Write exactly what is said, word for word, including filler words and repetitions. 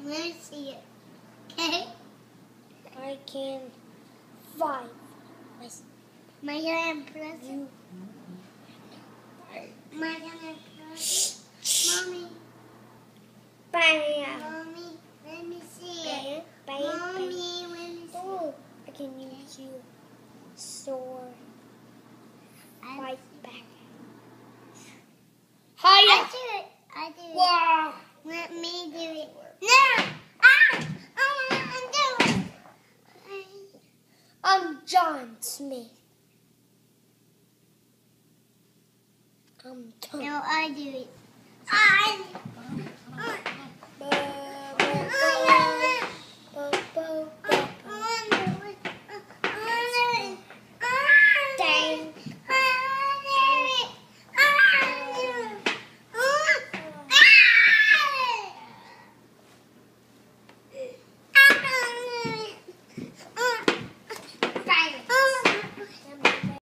Let me see it. Okay? I can five. My, my hand press it. You. My hand press it. Mommy. Bam. Mommy, let me see Bam. it. Bam. Mommy, let me see Oh, it. I can use you. Sword. Fight back. I Hiya. do it. I do it. Wow. Let me do it. No! Ah! I want to do it. I'm John Smith. I'm Tom. No, I do it. I. Bye. Bye. Bye.